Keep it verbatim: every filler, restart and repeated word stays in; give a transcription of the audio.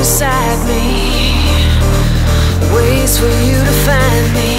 beside me, ways for you to find me.